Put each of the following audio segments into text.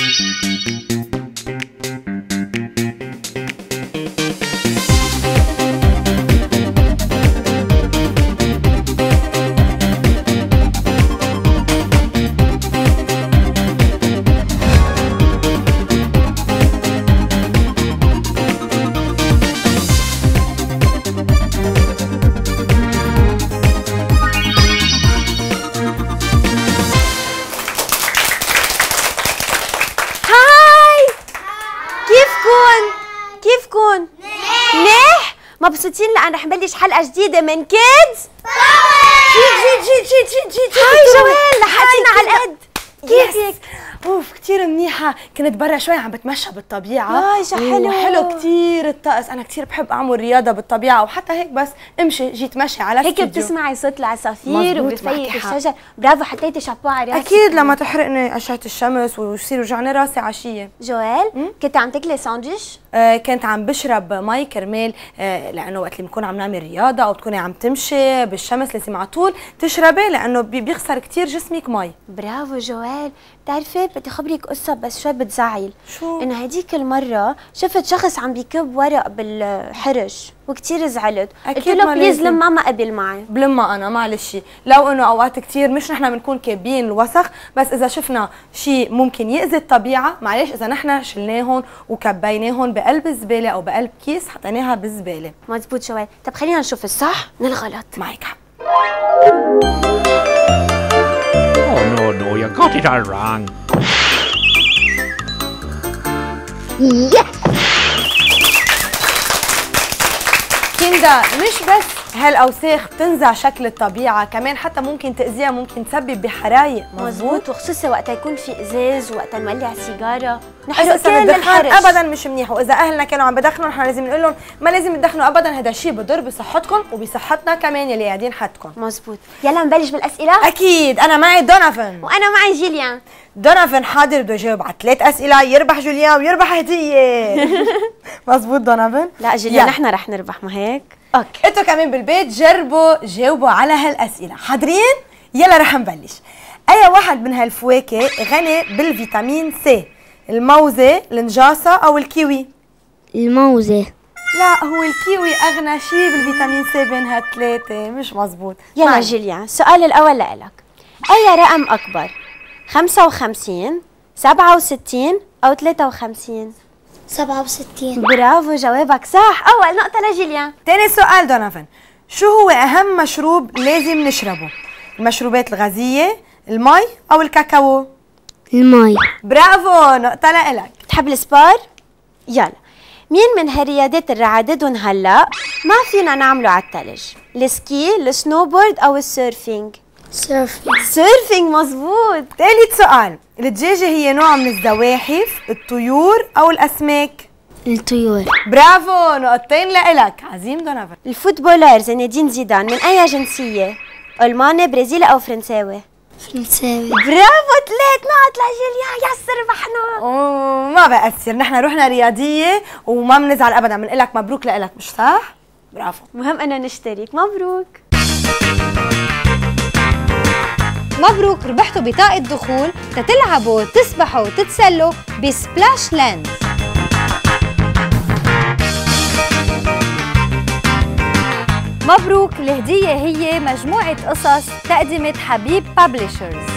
مبسوطين لأن رح نبلش حلقة جديدة من كيدز جيت هاي جوال لحقتينا على القد. كيفك؟ اوف كثير منيحة، كنت برا شوي عم بتمشى بالطبيعة. شو حلو. حلو كثير الطقس، أنا كثير بحب أعمل رياضة بالطبيعة وحتى هيك بس امشي جيت ماشي على هيك بتسمعي صوت العصافير وبفيق الشجر. برافو حطيتي شابو على راسك. أكيد لما تحرقني أشعة الشمس ويصير وجعني راسي عشية. جوال كنت عم تاكلي ساندويش؟ كنت عم بشرب مي كرمال لأنه وقت اللي بنكون عم نعمل رياضة أو تكوني عم تمشي بالشمس لازم على طول تشربي لأنه بيخسر كثير جسمك مي. برافو جوال. بتعرفي بدي خبرك قصة بس شوي بتزعل. شو؟ إنه هديك المرة شفت شخص عم بيكب ورق بالحرش وكثير زعلت. قلت له بليز لما ما قبل معي. بلما أنا معلش، لو إنه أوقات كثير مش نحن بنكون كابين الوسخ، بس إذا شفنا شيء ممكن يأذي الطبيعة معلش إذا نحن شلناهم وكبيناهم بقلب الزبالة أو بقلب كيس حطيناها بالزبالة. مزبوط جوال. طب خلينا نشوف الصح من الغلط. معك حق. Oh no, you got it all wrong. Yes! كندا مش بس هالاوساخ بتنزع شكل الطبيعه، كمان حتى ممكن تاذيها، ممكن تسبب بحرايق. مزبوط، وخصوصا وقت يكون في ازاز وقت نولع سيجاره نحرق كل الحرش. ابدا مش منيح، واذا اهلنا كانوا عم بدخنوا نحن لازم نقول لهم ما لازم تدخنوا ابدا، هذا الشيء بضر بصحتكم وبصحتنا كمان يلي قاعدين حدكم. مزبوط. يلا نبلش بالاسئله. اكيد. انا معي دونافن وانا معي جيليان. دونافن حاضر بده يجاوب على 3 اسئله، يربح جوليان ويربح هديه. مزبوط دونافن؟ لا جيليان نحن رح نربح، ما هيك؟ اوكي. انتوا كمان بالبيت جربوا جاوبوا على هالاسئله. حاضرين؟ يلا رح نبلش. اي واحد من هالفواكه غني بالفيتامين سي؟ الموزه، النجاصه او الكيوي؟ الموزه. لا هو الكيوي اغنى شيء بالفيتامين سي بين هالثلاثه. مش مزبوط. يلا جيليان السؤال الاول لإلك. اي رقم اكبر؟ 55 67 او 53؟ 67. برافو جوابك صح. اول نقطه لجيليان. تاني سؤال دونافن، شو هو اهم مشروب لازم نشربه؟ المشروبات الغازيه، المي او الكاكاو؟ المي. برافو، نقطه لإلك. بتحب السبار؟ يلا. مين من هالرياضات اللي رعددهم هلا ما فينا نعمله على الثلج؟ السكي، السنوبورد او السيرفينج؟ سيرفينج مزبوط. ثالث سؤال، الدجاجة هي نوع من الزواحف، الطيور أو الأسماك؟ الطيور. برافو، نقطتين لإلك. عظيم دونافن. الفوتبولر زين زيدان من أي جنسية؟ ألماني، برازيلي أو فرنساوي؟ فرنساوي. برافو، 3 نقط لجيليان. يس ربحنا. ما بأثر، نحن روحنا رياضية وما بنزعل أبدا، بنقول لك مبروك لإلك مش صح؟ برافو. مهم إنه نشترك. مبروك. مبروك، ربحتوا بطاقة دخول تتلعبوا تسبحوا وتتسلوا بسبلاش لاند. مبروك، الهدية هي مجموعة قصص تقدمة حبيب بابليشرز.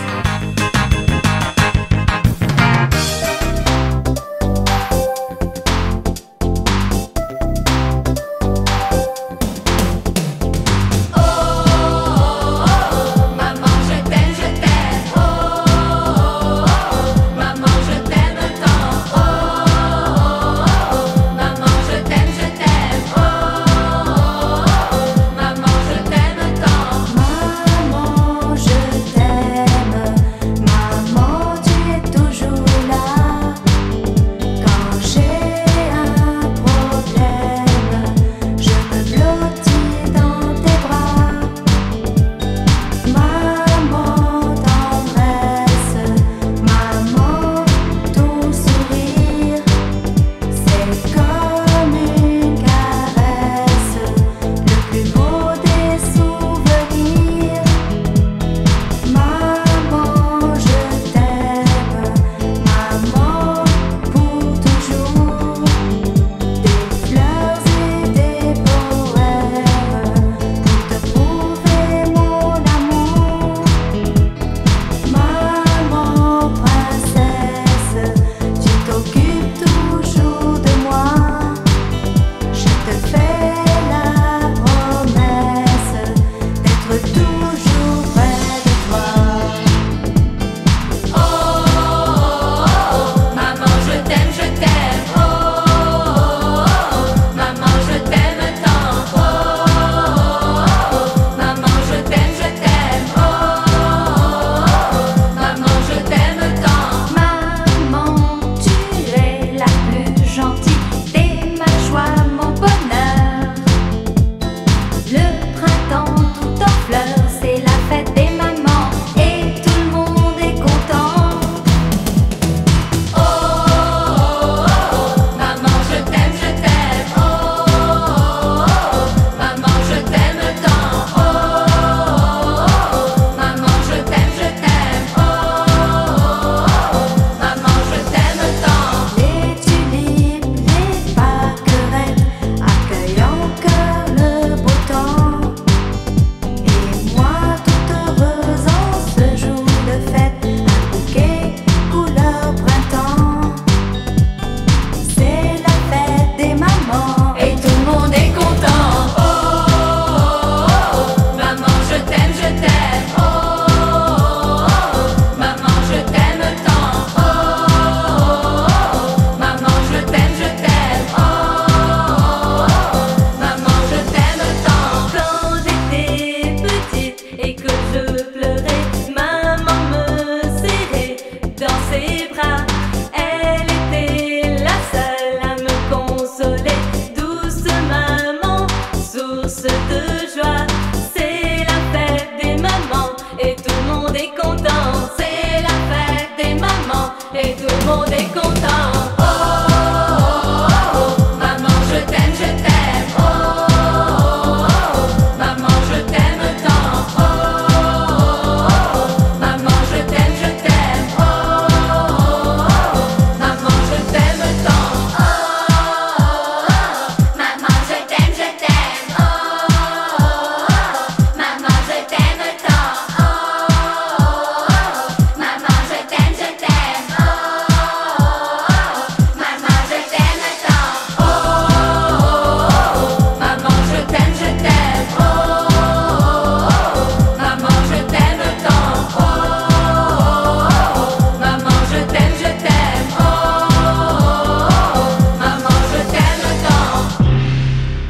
est content. Oh, oh, oh, maman je t'aime, je t'aime. Oh, oh, oh, maman je t'aime tant. Oh, oh, oh, maman je t'aime, je t'aime. Oh, oh, oh, maman je t'aime tant. Oh, oh, oh, maman je t'aime, je t'aime. Oh, oh, oh, maman je t'aime tant. Oh, oh, oh, maman je t'aime, je t'aime. Oh, oh, oh, maman je t'aime tant. Oh, oh, oh, maman je t'aime, je t'aime. Oh, oh, oh, maman je t'aime tant. Oh, oh, oh, maman je t'aime, je t'aime. Oh, oh, oh, maman je t'aime tant.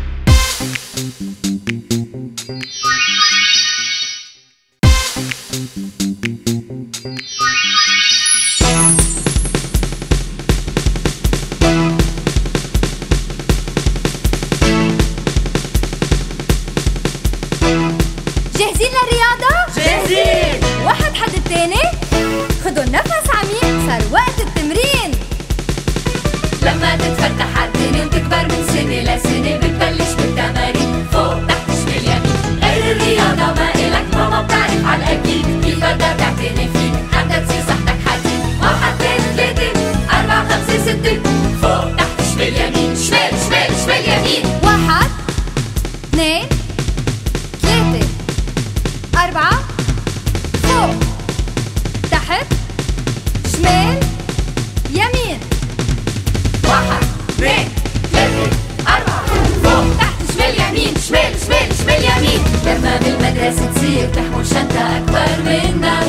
جاهزين للرياضة؟ جاهزين. واحد حد التاني، خدوا نفس عميق، صار وقت التمرين. لما تتفتح عالدنيا وتكبر من سنة لسنة بتبلش بالتمارين فوق تحت شمال يمين غير الرياضة ما إلك ماما بتعرف عالأكيد كيف بدها تعتني فيك حتى تصير صحتك حديد 1 2 3 4 5 6 فوق تحت شمال يمين شمال شمال شمال يمين 1 2 3 4 فوق تحت شمال يمين 1 2 3 4 فوق تحت شمال يمين شمال شمال شمال يمين لما بالمدرسة تصير تحمل شنطة أكبر منك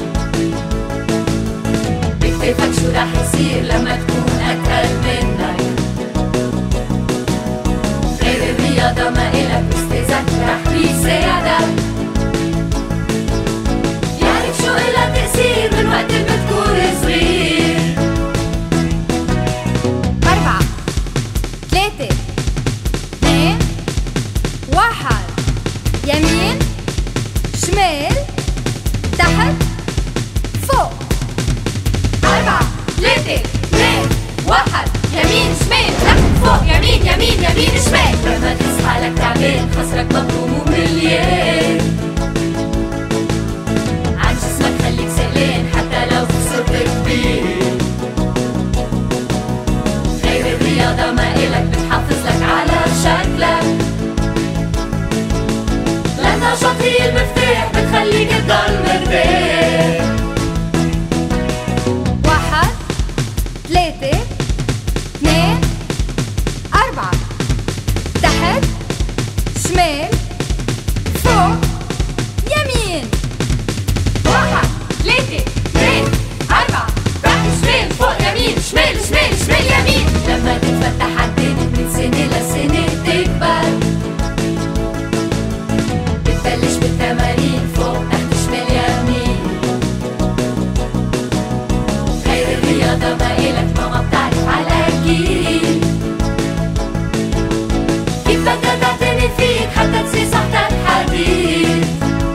بكتفك شو راح يصير لما تكون أتقل منك غير الرياضة ما إلك أستاذك راح بيساعدك يعرف شو إلها تأثير من وقت اللي بتكون صغير 4 3 2 1 يمين شمال تحت فوق 4 3 2 1 يمين شمال تحت فوق يمين يمين يمين شمال لما تصحى لك تعبان خصرك مبروم ومليان عن جسمك خليك سهلان حتى لو صرت كبير غير الرياضة ما إلك بتحافظ لك على شكلك للنشاط هي المفتاح بتخليك تضل مرتاح 1 3 2 4 تحت شمال فوق يمين 1 3 2 4 تحت شمال فوق يمين شمال شمال شمال يمين لما تتفتح عالدنيا من سنة لسنة تكبر بتبلش بالتمارين فوق تحت شمال يمين غير الرياضة ما إلك ماما بتعرف عالأكيد كيف بدها تعتني فيك حتى تصير صحتك حديد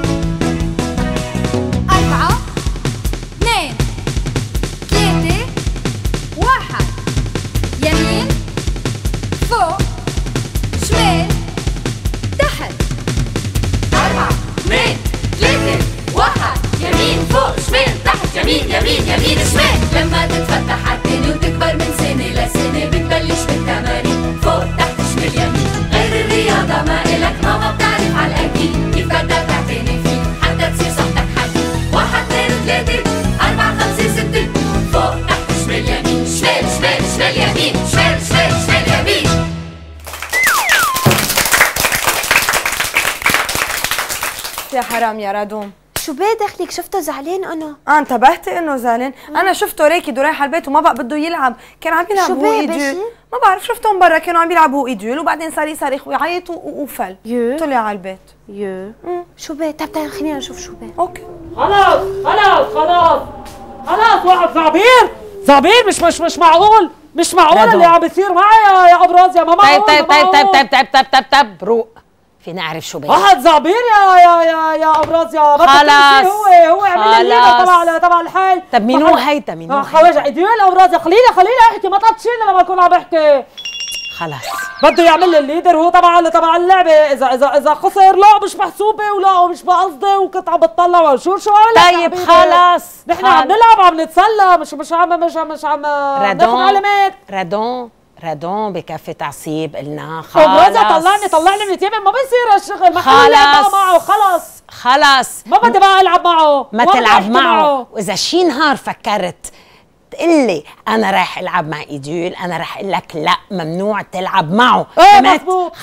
4 2 3 1 يمين فوق شمال تحت 4 2 3 1 يمين فوق شمال تحت يمين يمين يمين شمال لما تتفتح عالدنيا وتكبر من سنة لسنة بتبلش بالتمارين فوق تحت شمال يمين غير الرياضة ما إلك ماما بتعرف عالأكيد كيف بدها تعتني فيك حتى تصير صحتك حديد 1 2 3 4 5 6 فوق تحت شمال يمين شمال شمال شمال يمين شمال شمال شمال يمين يا حرام يا رادوم شو بيه دخلك؟ شفته زعلان انا. انتبهتي انه زعلان؟ انا شفته راكد ورايح على البيت وما بقى بده يلعب، كان عم يلعب هو ايديول، ما بعرف شفتهم برا كانوا عم يلعبوا ايديول وبعدين صار يصرخ ويعيط وفل طلع على البيت. شو بيه؟ طب خلينا نشوف شو بيه. اوكي خلاص خلاص خلاص خلاص وقف زعبير زعبير مش معقول مش معقول اللي عم بيصير معي يا ابراز يا ماما. طيب روق فينا اعرف شو بيه؟ واحد زعبير يا ابراز يا خلاص هو عمل لي الليله تبع الحي. طب مين هو هيدا؟ مين هو؟ خواجه ايديل ابراز. خليني احكي، ما تطشيني لما اكون عم بحكي. خلاص بده يعمل لي الليدر هو تبع اللعبه. اذا خسر لا مش محسوبه ولا مش بقصدي، وكنت عم بتطلع شو عمل. طيب خلاص نحن عم نلعب، عم نتسلى، مش عم ناخذ علامات. رادون بكفي تعصيب قلنا. خلاص طلعني من اليمين، ما بصير هالشغل. ما خلاص معه. خلص ما بدي بقى العب معه. ما تلعب معه. واذا شي نهار فكرت تقلي انا رايح العب مع ايديل، انا راح اقول لك لا، ممنوع تلعب معه. مظبوط.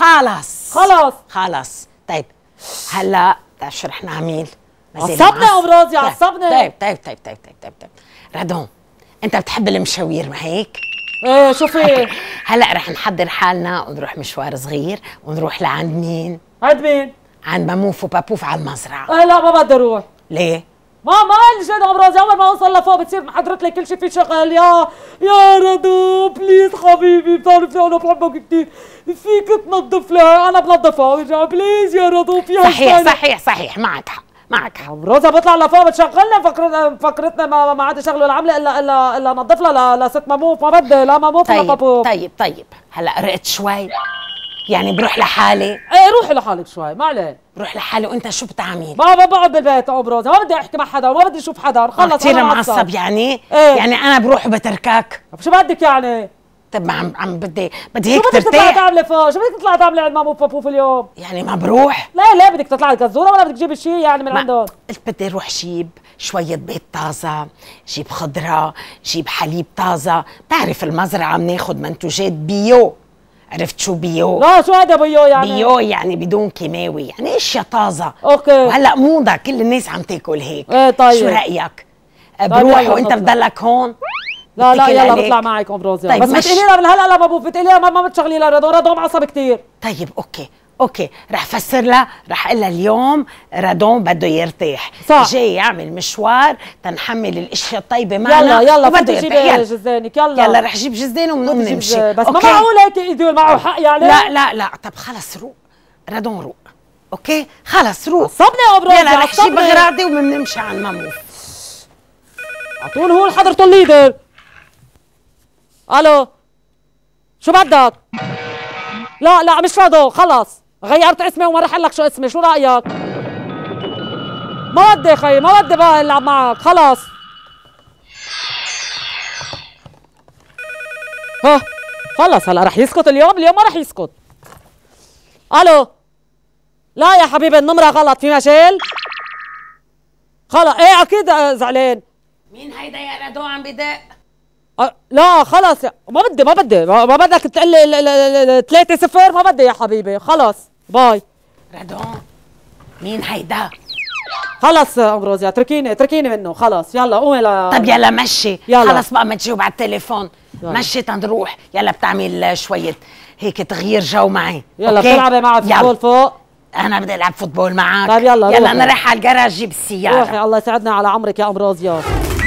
خلاص طيب هلا شو رح نعمل؟ عصبنا يا ابراز، عصبنا. طيب رادون، انت بتحب المشاوير ما هيك؟ ايه شوفي هلا رح نحضر حالنا ونروح مشوار صغير، ونروح لعند مين؟ عند مين؟ عند ماموف وبابوف على المزرعه. ايه لا ما بدي اروح. ليه؟ ما قال شيء يا ابراز. اول ما اوصل لفوق بتصير محضرت لي كل شيء في شغل. يا رادو بليز حبيبي، بتعرفي انا بحبك كثير، فيك تنظف لها. انا بنظفها ارجع بليز يا رادو. فيها صحيح معك حق روزا. بطلع لفوق بتشغلنا، فكرتنا ما عاد شغله العمله الا نظف لها لست ماموف. ما بدي لا ماموف ولا بابوف. طيب هلا رقت شوي يعني بروح لحالي. ايه روحي لحالك شوي، ما عليه. بروح لحالي. وانت شو بتعمل؟ ما بقعد بالبيت يا ابراز، ما بدي احكي مع حدا وما بدي اشوف حدا. خلص كثير معصب يعني. ايه؟ يعني انا بروح وبتركك. شو بدك يعني؟ طب ما عم بدي هيك ترتاح. شو بدك تطلعي تعملي فوق؟ شو بدك تطلعي تعملي عند مامو وبابوف اليوم؟ يعني ما بروح؟ لا بدك تطلعي كزوره ولا بدك تجيبي شيء يعني من عندهم؟ قلت بدي اروح جيب شوية بيض طازة، جيب خضرة، جيب حليب طازة. بتعرف المزرعة بناخذ منتوجات بيو. عرفت شو بيو؟ لا شو هذا بيو يعني؟ بيو يعني بدون كيماوي، يعني اشياء طازة. اوكي. وهلا موضة كل الناس عم تاكل هيك. ايه طيب شو رأيك؟ بروح وانت بضلك هون؟ لا يلا بطلع معك ابراز. طيب بس بتقولي لها هلا بابوف، بتقولي لها ما بتشغلي لها رادون معصب كثير. طيب اوكي رح فسر لها، رح اقول لها اليوم رادون بده يرتاح، صح. جاي يعمل مشوار تنحمل الاشياء الطيبه معنا. يلا بدي جيب جزانك. يلا رح جيب جزانه وبنقوم نمشي. بس ما معقول هيك ايديل معه حق يعني. لا طب خلص روق رادون روق. اوكي خلص روق. عصبني يا ابراز. يلا رح جيب اغراضي وبنمشي عند ماموف. اعطوني هو حضرته الليدر. الو شو بدك؟ لا مش رادو. خلص غيرت اسمي وما رح لك شو اسمي. شو رايك؟ ما بدي خيي، ما بدي بقى العب معك. خلص خلص هلا رح يسكت اليوم ما رح يسكت. الو لا يا حبيبي النمرة غلط. في مشاكل؟ خلص ايه اكيد زعلان. مين هيدا يا رادون عم بدق؟ لا خلص ما بدك تقول لي 3-0. ما بدي يا حبيبي. خلص باي. رادون مين هيدا؟ خلص امبروزيا اتركيني منه. خلص يلا قومي. طب يلا مشي. يلا. خلص بقى ما تجاوب على التليفون. يلا. مشي تنروح. يلا بتعمل شوية هيك تغيير جو معي. يلا بتلعبي معي فوتبول فوق؟ انا بدي العب فوتبول معك. طيب يلا انا رايحة على الجراج جيب السيارة. روحي. الله يسعدنا على عمرك يا امبروزيا.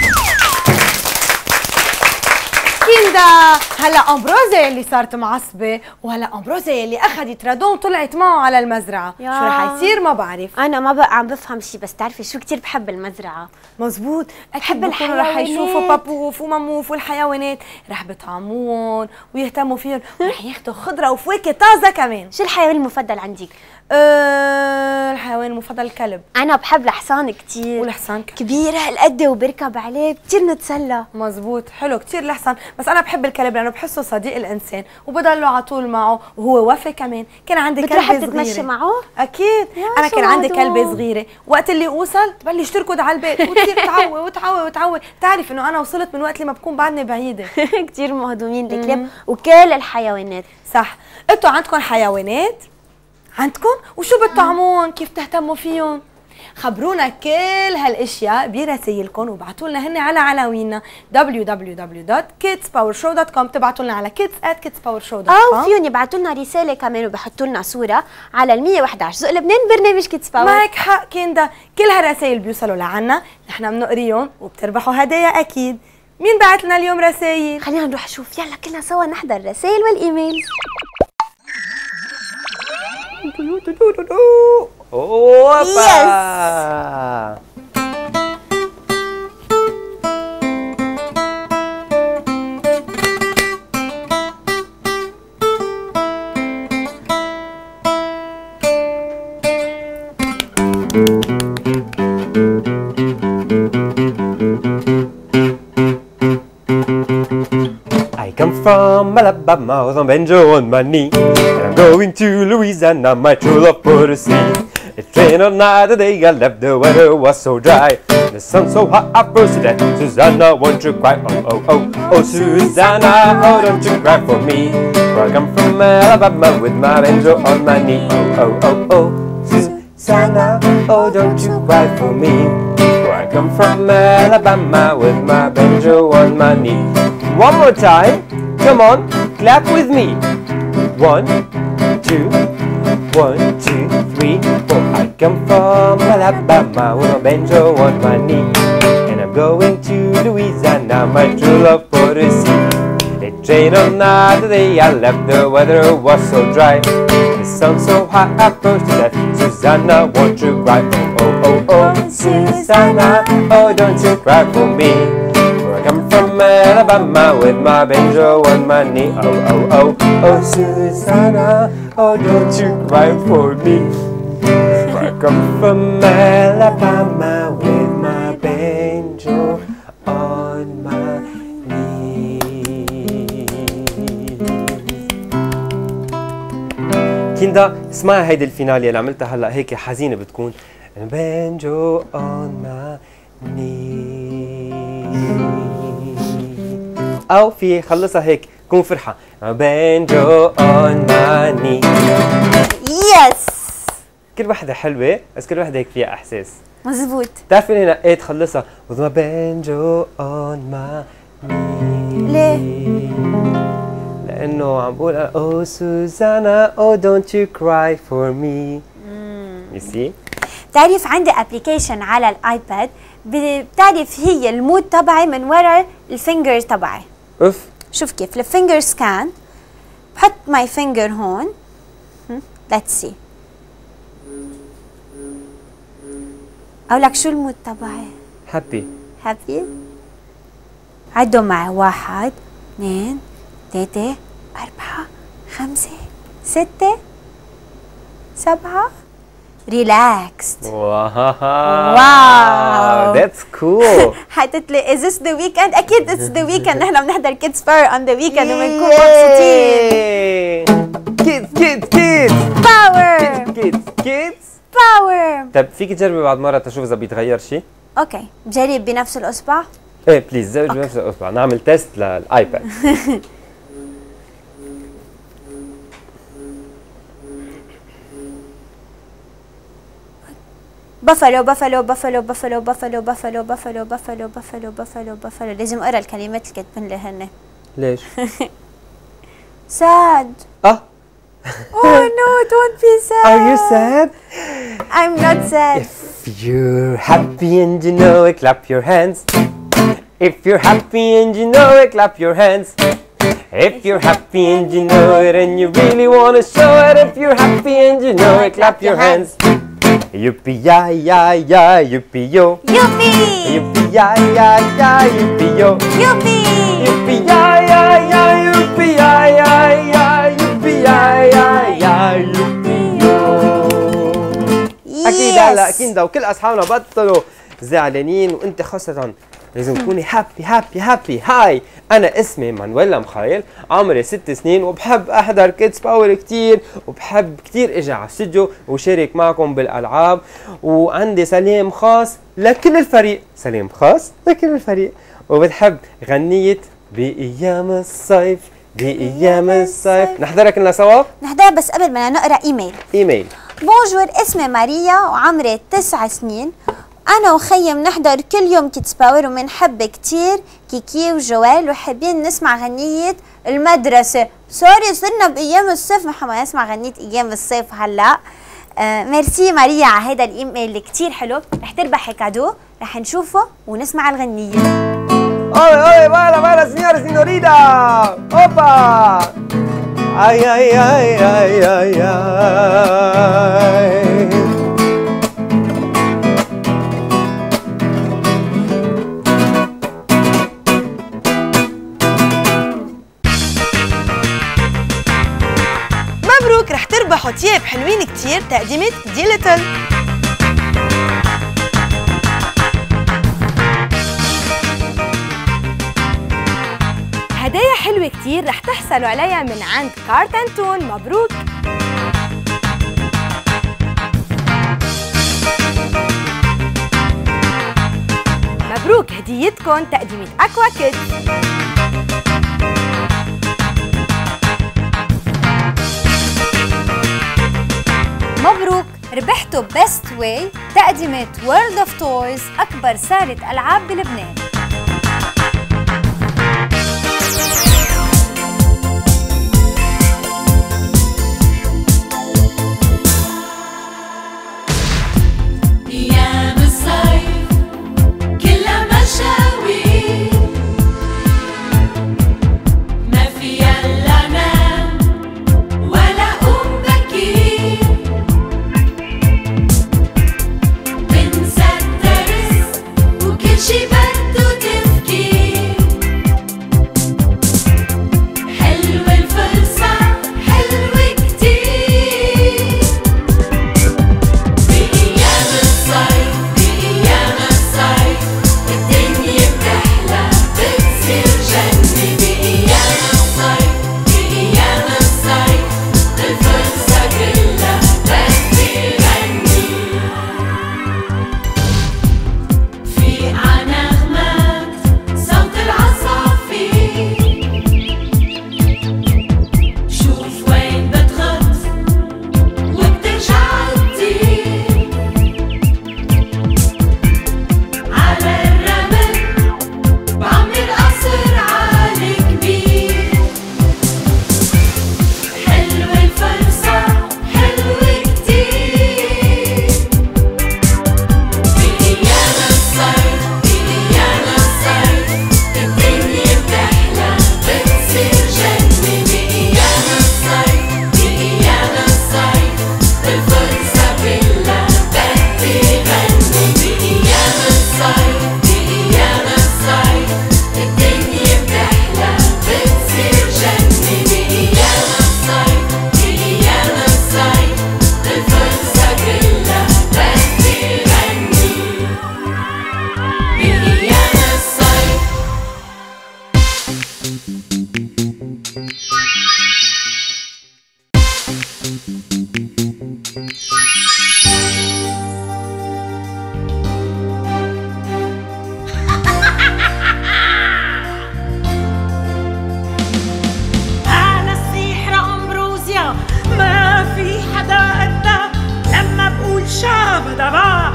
كندا هلا امبروزيا اللي صارت معصبه، وهلا امبروزيا اللي اخذت رادون طلعت معه على المزرعه. شو رح يصير ما بعرف. انا ما بقى عم بفهم شيء، بس تعرفي شو كثير بحب المزرعه. مزبوط. اكيد الحيوانات رح يشوفوا بابوف وماموف والحيوانات، رح بيطعموهم ويهتموا فيهم، ورح ياخذوا خضره وفواكه طازه كمان. شو الحيوان المفضل عندك؟ الحيوان المفضل الكلب. انا بحب الحصان كثير. والحصان كبير هالقد وبركب عليه كثير نتسلى. مزبوط حلو كثير الحصان، بس انا بحب الكلب لانه بحسه صديق الانسان وبضله على طول معه وهو وفي كمان. كان عندي كلبه صغيره. تتمشي معه؟ اكيد. انا كان عندي كلبه صغيره، وقت اللي اوصل تبلش تركض على البيت وتصير تعوي. تعرف انه انا وصلت من وقت اللي ما بكون بعدني بعيده. كثير مهضومين الكلاب وكل الحيوانات. صح. انتوا عندكم حيوانات؟ عندكم؟ وشو بتطعمون؟ كيف تهتموا فيهم؟ خبرونا كل هالاشياء برسايلكم وابعتوا لنا هن على عناويننا www.kidspowershow.com. تبعتوا لنا على kids@kidspowershow.com او فيهم يبعتوا لنا رساله كمان وبحطوا لنا صوره على 111 ذوق لبنان برنامج كيدز باور. معك حق كندا، كل هالرسايل بيوصلوا لعنا، نحن بنقريهم وبتربحوا هدايا اكيد. مين بعت لنا اليوم رسايل؟ خلينا نروح نشوف. يلا كلنا سوا نحضر الرسايل والايميل. Opa! I come from Alabama with a banjo on my knee, and I'm going to Louisiana, my true love for the sea. It rained all night the day I left, the weather was so dry, the sun so hot I bursted at Susanna, won't you cry? Oh, oh, oh, oh, Susanna, oh, don't you cry for me, for I come from Alabama with my banjo on my knee. Oh, oh, oh, oh, Susanna, oh, don't you cry for me, for I come from Alabama with my banjo on my knee. One more time, come on, clap with me. 1, 2, 1, 2, 3, 4. I come from Alabama with a banjo on my knee, and I'm going to Louisiana, my true love for the sea. It rained all night the day I left, the weather was so dry, the sun so hot I bursted at Susanna, won't you cry? Oh, oh, oh, oh, Susanna, oh, don't you cry for me, for I come from Alabama with my banjo on my knee. Oh, oh, oh, oh, Susanna, oh, don't you cry for me, for I come from Alabama with my banjo on my knee. كيندا اسمعي هيدي الفيناليا اللي عملتها هلا، هيك حزينة بتكون. banjo on my knee. أو في خلصها هيك كون فرحة. banjo on my knee. يس. كل وحدة حلوة بس كل وحدة هيك فيها إحساس. مزبوط. بتعرفي إني نقيت خلصها with my banjo on my knee. ليه؟ لأنه عم بقول oh Susanna oh don't you cry for me. You see؟ بتعرف عندي ابلكيشن على الايباد بتعرف هي المود تبعي من ورا الفينجر تبعي. اوف شوف كيف الفينجر سكان، بحط ماي فينجر هون. ليتس سي. اقول لك شو المود تبعي؟ هابي. هابي. عدوا معي 1 2 3 4 5 6 7 relaxed. واو that's cool. حطت لي is this the weekend؟ اكيد it's the weekend، نحن بنحضر kids fair on the weekend وبنكون مبسوطين. kids power kids power. طيب فيك تجربي بعد مرة تشوف إذا بيتغير شيء؟ اوكي جرب بنفس الاصبع. ايه بليز جرب بنفس الاصبع، نعمل تيست للايباد. بافلو بافلو بافلو بافلو بافلو بافلو بافلو بافلو بافلو بافلو بافلو. لازم اقرا الكلمات اللي كاتبين لي هن. ليش؟ sad. Oh no, don't be sad. Are you sad? I'm not sad. If you're happy and you know it, clap your hands. If you're happy and you know it, clap your hands. If you're happy and you know it and you really want to show it, if you're happy and you know it, clap your hands. Yippee ya ya ya yippee yo. Yippee. Yippee ya ya ya yippee yo. Yippee. Yippee ya ya ya yippee ya ya ya yippee ya ya ya yippee yo. أكيد هلا أكيد وكل أصحابنا بطلوا زعلانين وأنت خاصة لازم تكوني هابي هابي هابي. هاي أنا اسمي مانويلا مخايل، عمري 6 سنين وبحب أحضر كيدز باور كتير وبحب كتير أجي على الاستوديو وشارك معكم بالألعاب، وعندي سلام خاص لكل الفريق، سلام خاص لكل الفريق، وبتحب غنية بأيام الصيف بأيام الصيف. نحضرها كلنا سوا؟ نحضرها بس قبل ما نقرا ايميل. بونجور اسمي ماريا وعمري 9 سنين، أنا وخيي بنحضر كل يوم كيدز باور وبنحب كتير كيكي وجوال وحابين نسمع غنية المدرسة. سوري صرنا بأيام الصيف، نحن ما نسمع غنية أيام الصيف هلا. ميرسي ماريا على هيدا الإيميل اللي كتير حلو، رح تربحي كادو، رح نشوفه ونسمع الغنية. أوي أوي بالا بالا سينيورا سينوريتا أوبا Ay, ay, ay, ay, ay, ay. مبروك، رح تربحوا تياب حلوين كتير تقديمة دي ليتل. هدايا حلوة كتير رح تحصلوا عليها من عند كارت تون. مبروك. مبروك، هديتكم تقديمة أكوا كيدز. مبروك، ربحتوا بيست واي تقديمات وورلد اوف تويز، أكبر سارة ألعاب بلبنان. أيام الصيف كلها مشاوير، ما فيها إلا نام ولا قوم بكير، بنسى الدرس وكل شي بده تفكير، حلوة الفرصة حلوة كتير. بأيام الصيف بأيام الصيف الدنيا بتحلى بتصير جنة، بأيام الصيف بأيام الصيف الفرصة كلها بدي غني، في عنغمات صوت العصافير، شوف وين بتغط وبترجع تطير، على الرمل بعمر قصر عالي كبير، حلوة الفرصة حلوة كتير. بأيام الصيف بأيام الصيف الدنيا بتحلى بتصير جنة، بأيام الصيف بأيام الصيف الفرصة كلها بدي غني، بأيام الصيف بأيام الصيف الدنيا بتحلى بتصير جنة، بأيام الصيف بأيام الصيف الفرصة كلها بدي غني، بأيام الصيف. أنا السحرة أمبروزيا، ما في حدا قدها، لما بقول شابدبا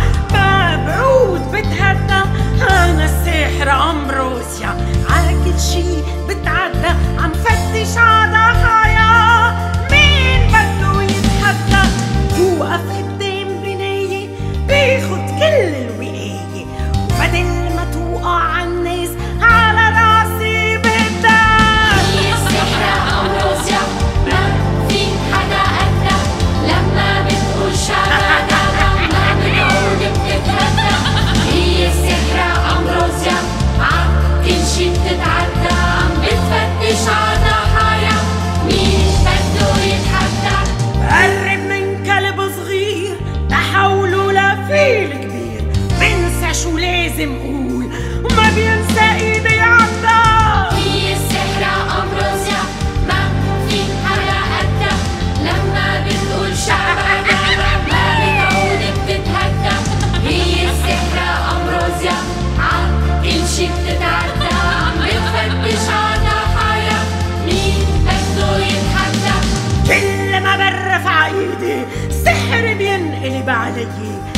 مبعود بتهدى. أنا السحرة أمبروزيا، عكل شي بتعدى، عم فتش عضحايا مين بده يتحدى. بوقف قدام بناية بياخد كل الوقاية، وبدل ما توقع عالناس على راسي بدها. هي السحرة أمبروزيا، ما في حدا قدها، لما بتقول شابدبا ما بتعود بتتهدى. هي السحرة أمبروزيا، عكل شي بتتعدى، عم بتفتش عضحايا مين بده يتحدى. قرب من كلب صغير تحوله لفيل كبير، بنسى شو لازم قول وما بينسى ايدي عدى. هي السحرة أمبروزيا، ما في حدا قدها، لما بتقول شابدبا ما بتعود بتتهدى. هي السحرة أمبروزيا، عكل شي بتتعدى، عم بتفتش عضحايا مين بده يتحدى. كل ما برفع ايدي السحر بينقلب علي،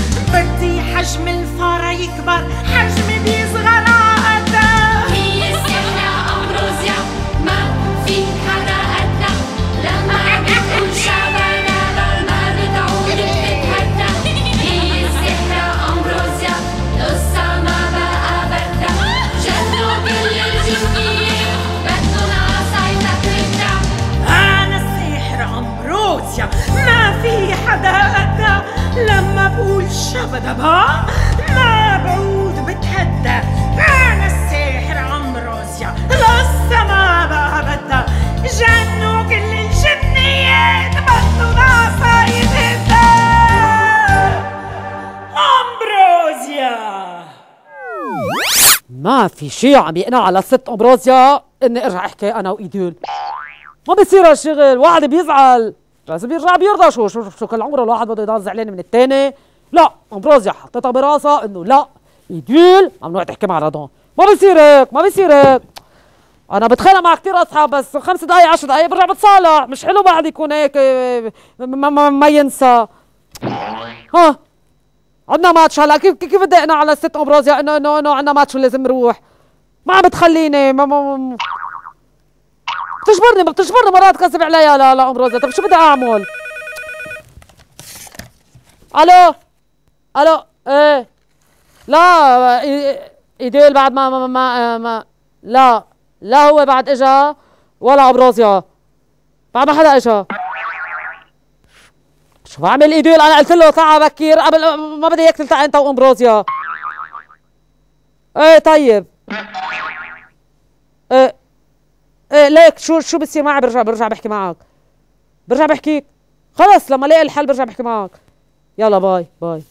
بدي حجم الفارة يكبر حجمي بيصغر عقدها. هي السحرة أمبروزيا، ما في حدا قدها، لما بتقول شابدبا ما بتعود بتتهدى. هي السحرة أمبروزيا، القصة ما بقى بدها، جنوا كل الجنية بدن عصايتك ردها. أنا السحرة شبدبا ما بعود بتهدى. أنا الساحر عمروزيا لسه ما بقى بدها جنوا كل الجنيات بطلوا ناقصة يتهدى. أمبروزيا ما في شي عم يقنع على الست امبروزيا اني ارجع احكي انا وايدول. ما بصير هالشغل، واحد بيزعل لازم يرجع بيرضى. شو كل عمره الواحد بده يضل زعلان من الثاني؟ لا، امبروزيا حطيتها براسها انه لا، ايدول ممنوع تحكي مع رضوان. ما بصير هيك، ما بصير هيك. انا بتخانق مع كثير اصحاب بس 5 دقائق 10 دقائق برجع بتصالح. مش حلو بعد يكون هيك ما ينسى. ها عندنا ماتش هلا، كيف بدي اقنع على الست امبروزيا انه عندنا ماتش ولازم نروح؟ ما عم بتخليني بتجبرني مرات كذب عليها. لا امبروزيا، طيب شو بدي اعمل؟ الو ايه لا ايديل بعد ما لا هو بعد اجا ولا امبروزيا بعد ما حدا اجا. شو بعمل ايديل؟ انا قلت له طلع بكير قبل ما بدي اياك تلتقي انت وامبروزيا. ايه طيب ايه ليك شو بصير معي؟ برجع بحكي معك، برجع بحكيك خلص لما الاقي الحل برجع بحكي معك. يلا باي.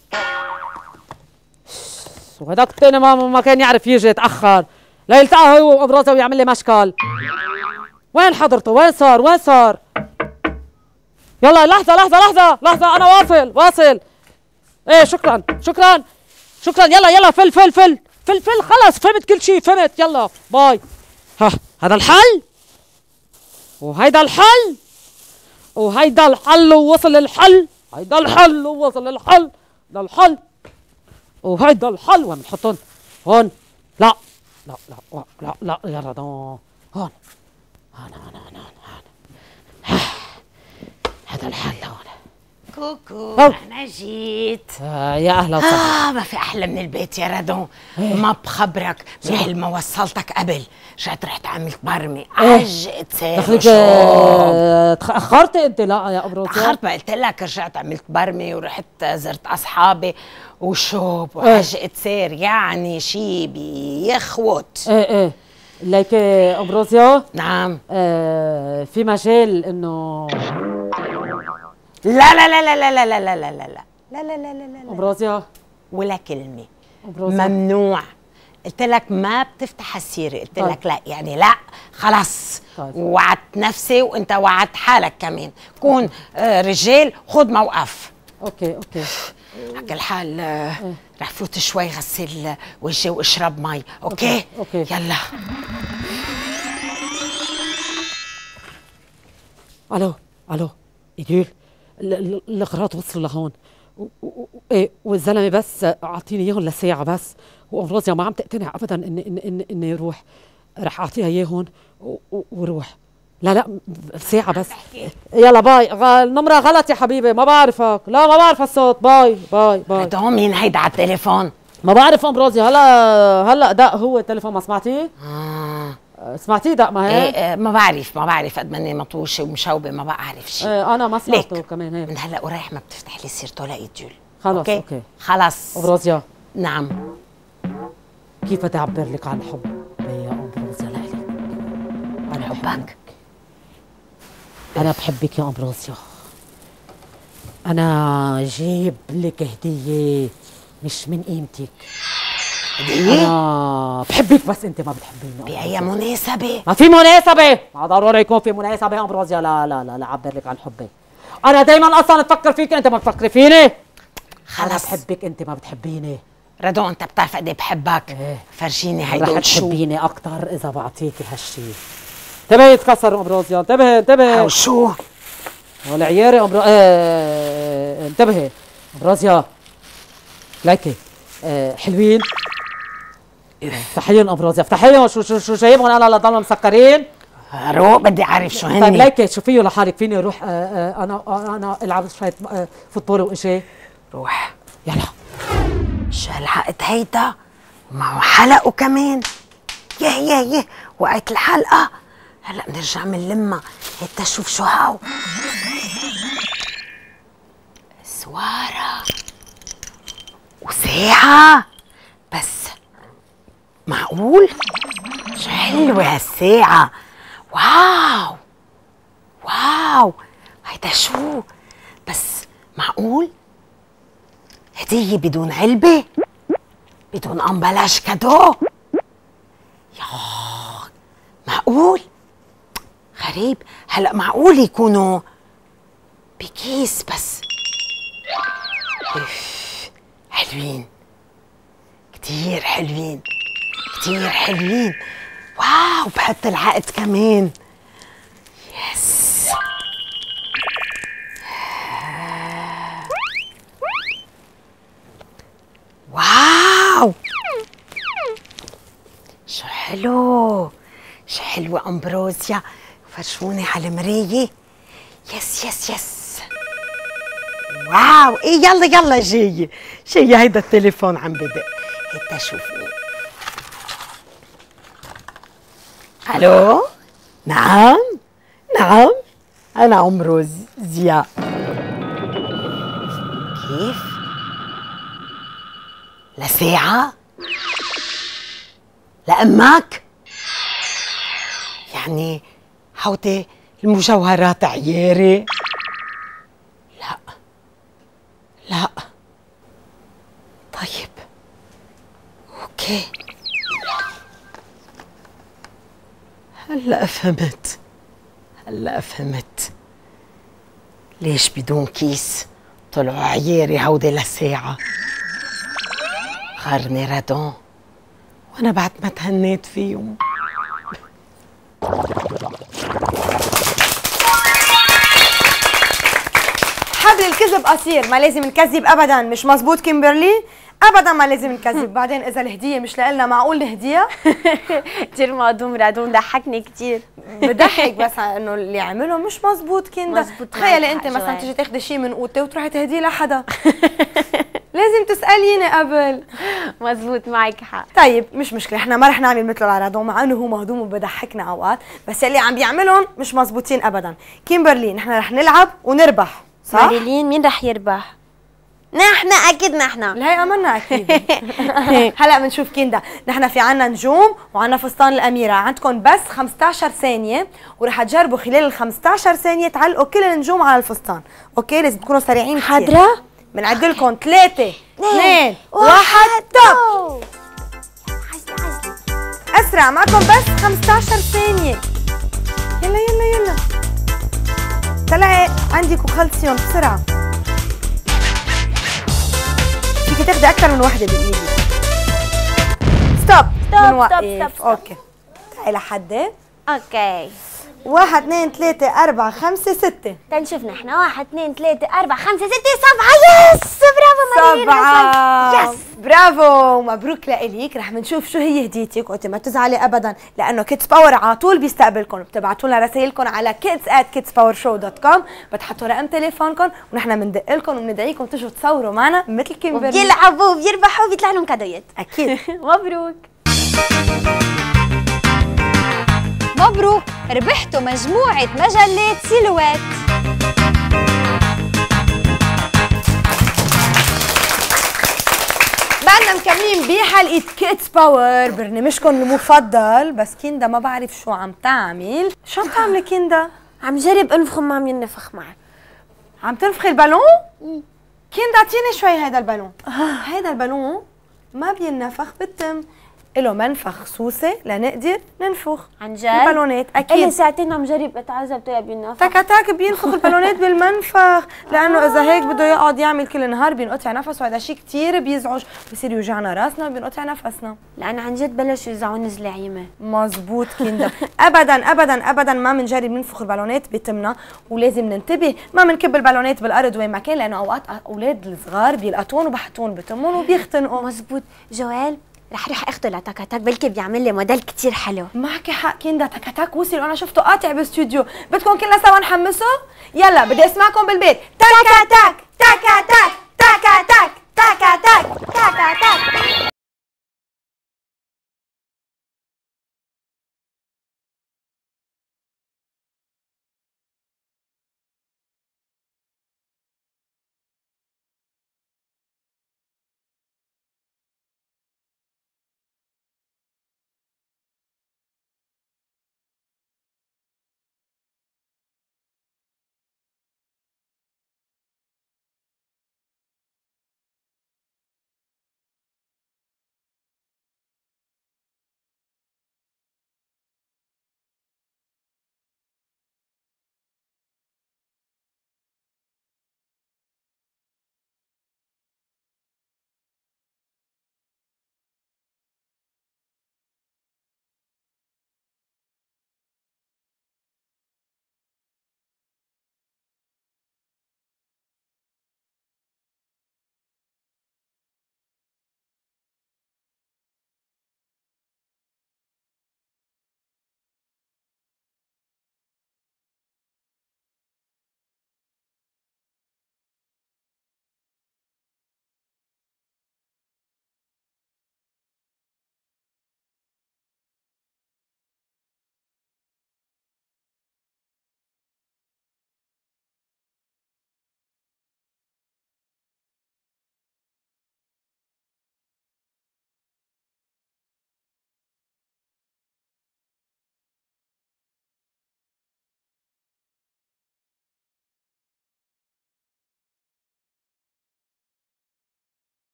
وهداك الثاني ما كان يعرف يجي، تاخر ليلتقى هو وامبروزيا ويعمل لي مشكل. وين حضرته؟ وين صار؟ يلا لحظة أنا واصل. إيه شكرا يلا فل خلص فهمت كل شيء، فهمت. يلا باي. ها هذا الحل وهيدا الحل وهيدا الحل ووصل الحل، هيدا الحل ووصل الحل، ده الحل وهيدا الحل. وين بنحطهم؟ هون. لا يا رضوان هون. هذا الحل هون. كوكو انا جيت. يا اهلا وسهلا. ما في احلى من البيت يا رضوان. ما بخبرك مثل ما وصلتك قبل رجعت رحت عملت برمي عجقت سير. تاخرتي انت؟ لا يا امبروزيا تاخرت، ما قلت لك رجعت عملت برمي ورحت زرت اصحابي وشوب وعجقت سير، يعني شي بيخوت. ايه ليك امبروزيا. نعم. في مجال انه لا لا لا لا لا لا لا لا لا لا لا لا لا لا امبروزيا ولا كلمة. ممنوع. قلت لك ما بتفتح السيرة. قلت لك لا، يعني لا خلاص. وعدت نفسي وانت وعدت حالك كمان. كون رجال خذ موقف. اوكي على كل حال رح فوت شوي غسل وجهي واشرب مي. اوكي يلا. الو ايديل، الاغراض وصلوا لهون. ايه والزلمه بس اعطيني اياهم لساعه بس، وامبروزيا ما عم تقتنع ابدا اني يروح. رح اعطيها اياهم وروح. لا ساعه بس. يلا باي. النمره غلط يا حبيبي، ما بعرفك. لا ما بعرف الصوت. باي. هدول مين هيدا على التليفون؟ ما بعرف امبروزيا. هلا دق هو التليفون. ما سمعتيه؟ سمعتيه دق ما هيك؟ ايه ما بعرف قد مني مطوشه ومشوبه، ما بعرف شيء. انا ما سمعته كمان هيك. من هلا ورايح ما بتفتح لي سيرته لايديول. خلص اوكي خلص. امبروزيا. نعم. كيف بدي اعبر لك عن حب يا امبروزيا لإلك؟ عن حبك؟ انا بحبك يا امبروزيا. انا جايب لك هديه مش من قيمتك. انا بحبك بس انت ما بتحبيني. بأي مناسبة؟ ما في مناسبة، ما ضروري يكون في مناسبة يا امبروزيا. لا عبر لك عن حبي. انا دايما اصلا تفكر فيك، انت ما بتفكري فيني. خلص. انا بحبك انت ما بتحبيني. رضوان انت بتعرف قد ايه بحبك. فرجيني هيدول رح تحبيني اكثر اذا بعطيكي هالشيء. انتبهي يتكسر امبروزيا، انتبهي. او شو؟ والعياري انتبهي امبروزيا. ليكي حلوين. افتحيهم امبروزيا، افتحيهم. شو جايبهم انا لضلهم مسكرين؟ روق بدي اعرف شو هن. طيب ليكي شوفيه لحالك. فيني اروح انا العب شوية فوتبول واجي؟ روح يلا. شو هالعقد هيدا ومعه حلقه كمان. يه وقت الحلقة. هلا بنرجع بنلمها. هيدا شوف شو هاو سوارة. ساعة بس، معقول؟ شو حلوة هالساعة. واو واو، هيدا شو؟ بس معقول؟ هدية بدون علبة؟ بدون أمبلاج كادو؟ يا معقول؟ غريب. هلأ معقول يكونوا بكيس بس. حلوين كتير، حلوين كتير، حلوين. واو، بحط العقد كمان. يس. واو، شو حلو، شو حلوة أمبروزيا. فرشوني على المراية. يس يس يس. واو، ايه يلا يلا جاي هيدا التليفون عم بدق. هيدا شوفني. الو، نعم نعم، انا أمبروزيا. كيف؟ لساعة؟ لأمك؟ يعني هودي المجوهرات عياري؟ لا لا. طيب اوكي، هلا فهمت ليش بدون كيس طلعوا عياري هودي لساعة. غرني ردون وانا بعد ما تهنيت فيهم. حبل الكذب قصير، ما لازم نكذب ابدا. مش مزبوط كيمبرلي؟ ابدا ما لازم نكذب. بعدين اذا الهديه مش لنا معقول نهديها؟ كثير مهضوم رادون، ضحكني كثير. بضحك بس انه اللي عمله مش مزبوط. كندا مزبوط. تخيلي انت مثلا تيجي تاخذي شيء من اوضتي وتروحي تهديه لحدا. لازم تساليني قبل. مزبوط، معك حق. طيب مش مشكله، احنا ما رح نعمل مثله على رادون مع انه هو مهضوم وبضحكنا اوقات، بس اللي عم بيعملهم مش مزبوطين ابدا. كيمبرلي نحن رح نلعب ونربح، صح؟ ماريلين، مين رح يربح؟ نحن اكيد نحن. لا هي امنا اكيد. هلا بنشوف كندا. نحن في عنا نجوم وعنا فستان الاميره. عندكم بس 15 ثانيه ورح تجربوا خلال ال 15 ثانيه تعلقوا كل النجوم على الفستان. اوكي، لازم تكونوا سريعين. حاضره. بنعد لكم 3 2 1 توب. اسرع، معكم بس 15 ثانيه. يلا يلا يلا، طلعي عندك وخلصيهم بسرعه. فيك تاخدي اكثر من وحده بايدك. ستوب. اوكي، تعي لحدي. اوكي، 1 2 3 4 5 6. تنشوف نحن 1 2 3 4 5 6 7. يس، برافو ماريلين. 7. يس برافو، مبروك لإليك. رح بنشوف شو هي هديتك، وانت ما تزعلي ابدا لانه كيدز باور على طول بيستقبلكم. بتبعتوا لنا رسائلكم على kids@kidspowershow.com، بتحطوا رقم تليفونكم ونحن بندق لكم وبندعيكم تجوا تصوروا معنا مثل كيمبرلي. بيلعبوا وبيربحوا وبيطلع لهم كادويات. اكيد. مبروك مبروك، ربحتوا مجموعة مجلات سيلوات. بعدنا مكملين بحلقة كيدز باور، برنامجكم المفضل. بس كندا ما بعرف شو عم تعمل. شو عم تعملي كندا؟ عم جرب انفخ، ما عم ينفخ معي. عم تنفخي البالون؟ كندا اعطيني شوي هيدا البالون. هيدا البالون ما بينفخ، بتم له منفخ خصوصي لنقدر ننفخ. عن جد؟ البالونات اكيد. إلي ساعتين عم جرب اتعذب طيب بينفخ. تك تك بينفخ البالونات بالمنفخ، لانه اذا هيك بده يقعد يعمل كل نهار بينقطع نفسه، وهذا شيء كثير بيزعج، بصير يوجعنا راسنا وبينقطع نفسنا. لان عن جد بلشوا يوزعون زلعيمه. مزبوط كندا. ابدا ابدا ابدا ما بنجرب ننفخ البالونات بتمنا، ولازم ننتبه ما بنكب البالونات بالارض وين ما كان، لانه اوقات اولاد الصغار بيلقطون وبحطون بتمهم وبيختنقوا. مزبوط. جوال رح اخده لتاكا تاك، بلكي بيعمل لي موديل كثير حلو. معك حق كندا، تاكا تاك وصل وانا شفته قاطع باستوديو. بدكم كلنا سوا نحمسه؟ يلا بدي اسمعكم بالبيت. تاكا تاك تاكا تاك تاكا تاك تاكا تاك تاكا تاك.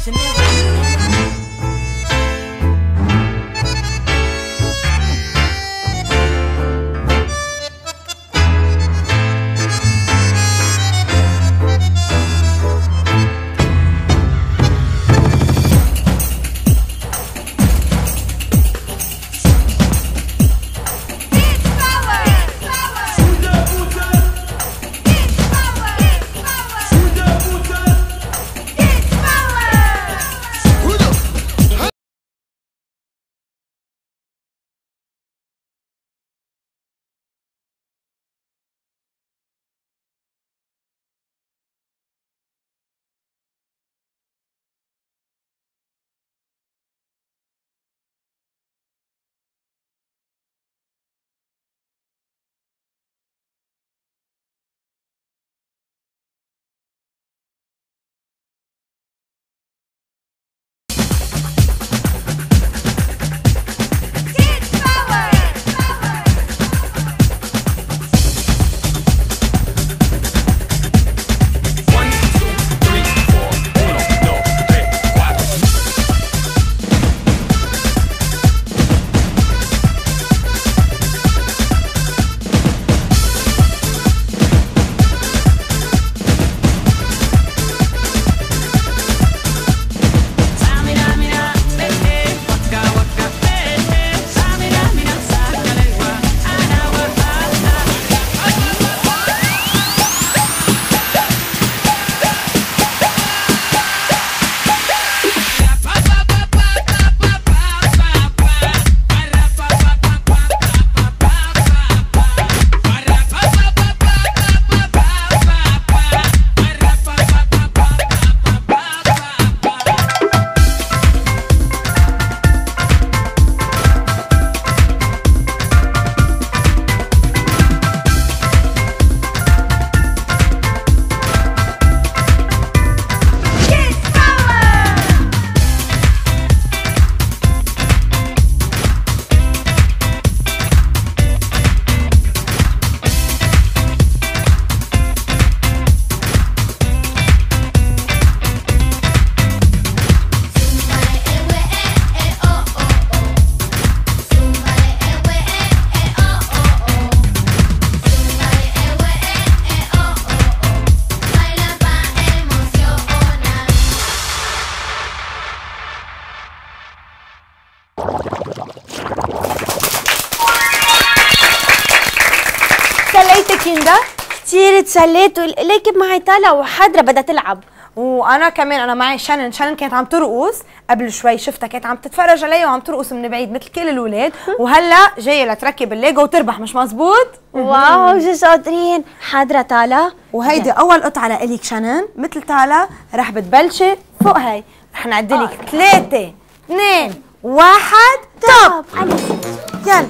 كيندا كثير تسليت ولكن معي طالع وحاضره بدها تلعب. وانا كمان انا معي شانن كانت عم ترقص قبل شوي، شفتها كانت عم تتفرج علي وعم ترقص من بعيد مثل كل الاولاد، وهلا جايه لتركب الليجو وتربح، مش مزبوط؟ واو شو شاطرين. حاضره طالع. وهيدي اول قطعه لإلك شانن، مثل طالع رح بتبلشي فوق هي، رح نعدلك 3 2 1 توب. يلا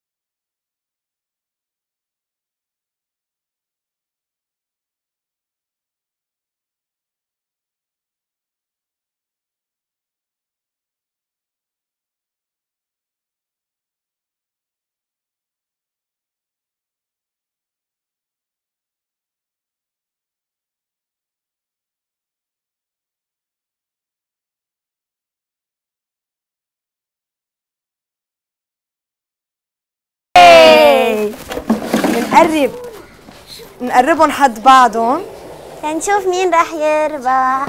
نقربهم حد بعضهم لنشوف مين رح يربح.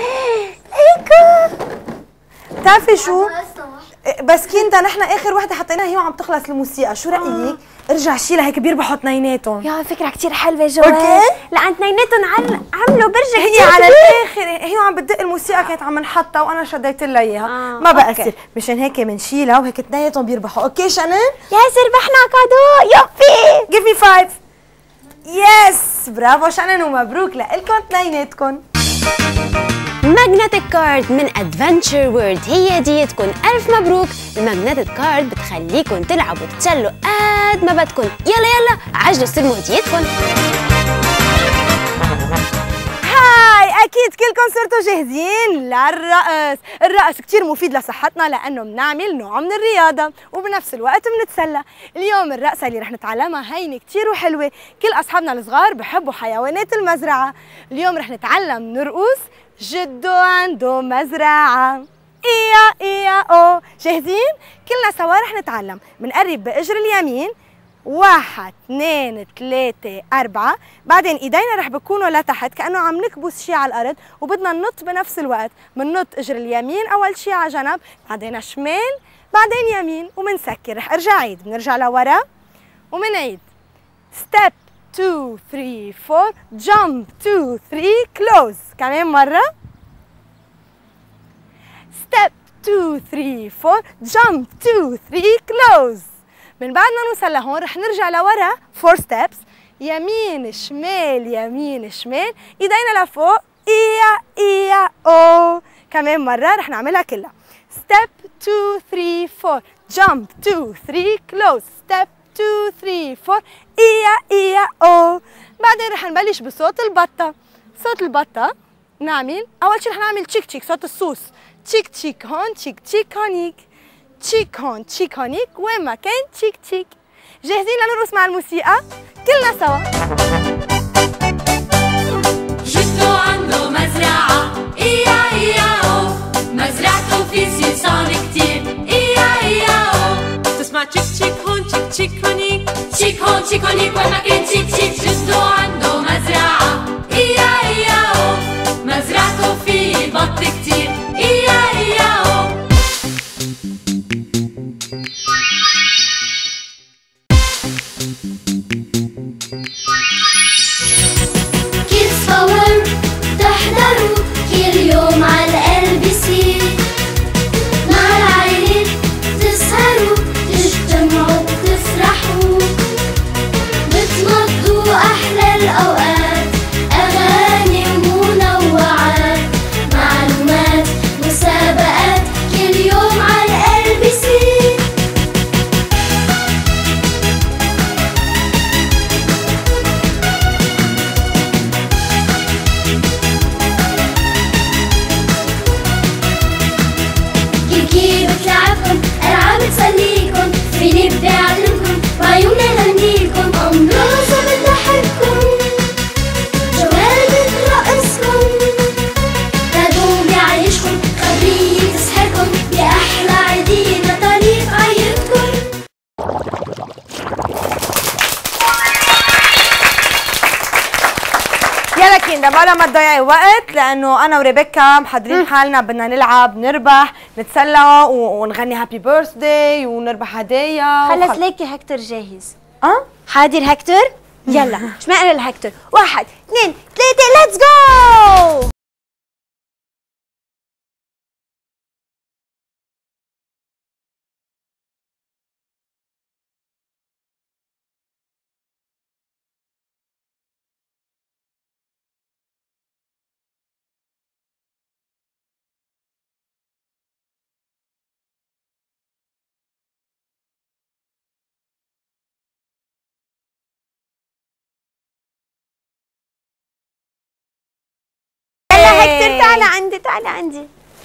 هيكو بتعرفي شو؟ بس كيندا نحن اخر وحده حطيناها هي وعم تخلص الموسيقى، شو رايك؟ ارجع شيلها هيك بيربحوا اثنيناتهم. يا فكره كثير حلوه جوال. اوكي لان اثنيناتهم عملوا برجه هي على الاخر، هي وعم بتدق الموسيقى كانت عم نحطها وانا شديت لها اياها. ما بقى يصير، مشان هيك بنشيلها وهيك اثنيناتهم بيربحوا. اوكي شانن؟ يس ربحنا كادو. يوبي جيف مي 5. يس برافو شانن ومبروك لكم اثنيناتكم. ماجنتيك كارد من ادفنتشر وورلد، هي ديتكم. الف مبروك. الماجنتيك كارد بتخليكم تلعبوا وتسلوا قد ما بدكم. يلا عجلوا استلموا هديتكم. هاي اكيد أكيد كلكم صرتوا جاهزين للرقص. الرقص كتير مفيد لصحتنا لأنه بنعمل نوع من الرياضة وبنفس الوقت بنتسلى. اليوم الرقصة اللي رح نتعلمها هينة كتير وحلوة، كل أصحابنا الصغار بحبوا حيوانات المزرعة. اليوم رح نتعلم نرقص جدو عنده مزرعة. إيا إيا أو. جاهزين؟ كلنا سوا رح نتعلم. بنقرب بإجر اليمين 1 2 3 4، بعدين ايدينا رح بكونوا لتحت كأنه عم نكبس شي على الأرض وبدنا ننط بنفس الوقت. بننط إجر اليمين أول شي على جنب، بعدين شمال، بعدين يمين ومنسكر. رح ارجع عيد، بنرجع لورا ومنعيد. ستيب 2 3 4 جامب 2 3 كلوز. كمان مرة. ستيب 2 3 4 جامب 2 3 كلوز. من بعد ما نوصل لهون رح نرجع لورا 4 ستيبس، يمين شمال يمين شمال، ايدينا لفوق، إيا إيا أو. كمان مرة رح نعملها كلها. ستيب 2 3 4 جامب 2 3 كلوز. ستيب 2 3 4 إيا إيا أو. بعدين رح نبلش بصوت البطة. صوت البطة نعمل أول شي رح نعمل تشيك تشيك، صوت الصوص. تشيك تشيك هون، تشيك تشيك هونيك، تشيك هون تشيك هونيك، وين ما كان تشيك تشيك. جاهزين لنرقص مع الموسيقى؟ كلنا سوا. جدو عنده مزرعة، إيا إيا أو. مزرعته في سيسان كتير، إيا إيا أو. تسمع تشيك تشيك هون تشيك تشيك هونيك، تشيك هون تشيك هونيك، وين ما كان تشيك تشيك. جدو عنده مزرعة، إيا إيا أو. مزرعته في بط كتير، إيا إيا أو. كيدز باور تحضروا كل يوم على LBC، مع العيلة تسهروا تجتمعوا تفرحوا، بتمضوا أحلى الأوقات، أغاني ومنوعات، معلومات مسابقات كل يوم على LBC. كيكي بتلعبكم، ألعاب تسليكم، فيني بدي أعلمكم، بعيوني غنيلكم، أمراض بتضحككم، جوال بترقصكم، نادوم بيعيشكم، خبرية تسحركم، بأحلى عيدية طريق عيدكم. يلا كيندا بلا ما تضيعي وقت، لانه انا وريبيكا محضرين حالنا بدنا نلعب نربح نتسلى ونغني هابي بيرث داي ونربح هدايا. خلص ليكي هكتور جاهز. اه حاضر هكتور؟ يلا شمعنا لهكتور. 1 2 3 ليتس جو. هكتور تعالى عندي، تعالى عندي.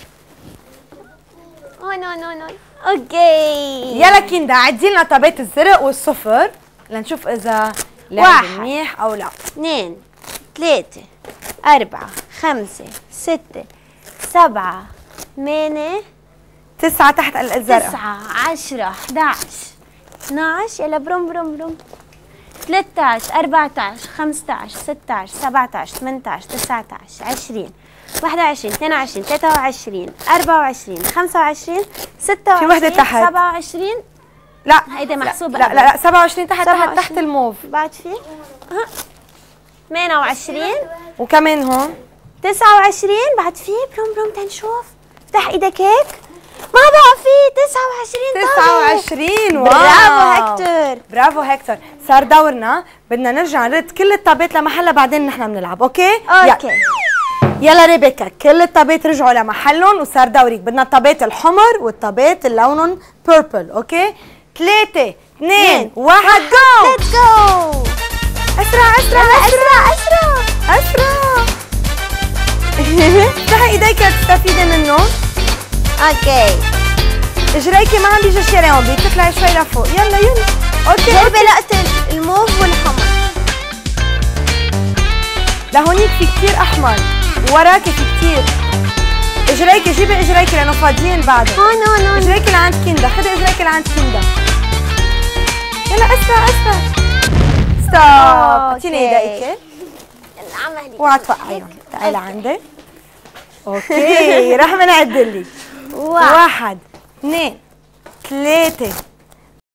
نو اوكي. يلا كيندا عدي لنا طابات الزرق والصفر لنشوف اذا لعب منيح او لا. 2 3 4 5 6 7 8 9 تحت الزرقاء، 9 10 11 12. يلا بروم بروم بروم. 13 14 15 16 17 18 19 20 21 22 23 24 25 26 في وحدة تحت. 27. لا هيدا محسوبة. لا لا لا 27 تحت الموف. بعد في 28 وكمان هون 29. بعد في بروم بروم تنشوف. افتح ايدك هيك. ما بقى في 29. 29. واو برافو هكتور، برافو هكتور. صار دورنا، بدنا نرجع نرد كل الطابات لمحلها بعدين نحن بنلعب. اوكي اوكي. يلا ريبيكا كل الطابات رجعوا لمحلهم وصار دورك. بدنا الطابات الحمر والطابات اللي لونهم بيربل. اوكي 3 2 1 جو. ليتس جو. اسرع اسرع اسرع اسرع اسرع. اوكي اجريكي ما عم بيجي الشارعهم، بدك تطلعي شوي لفوق. يلا يلا. اوكي جايبه لقطه الموف والحمر. لهونيك في كتير احمر، وراكي في كتير. اجريكي جيبي اجريكي لانه فاضيين بعدهم. هون اجريكي لعند كندا، خدي اجريكي لعند كندا. يلا اسرع اسرع. ستوب. اعطيني ايديك. يلا عملي اوعى توقعيهم. تعالي لعندي. اوكي رح بنعد لك. 1 2 3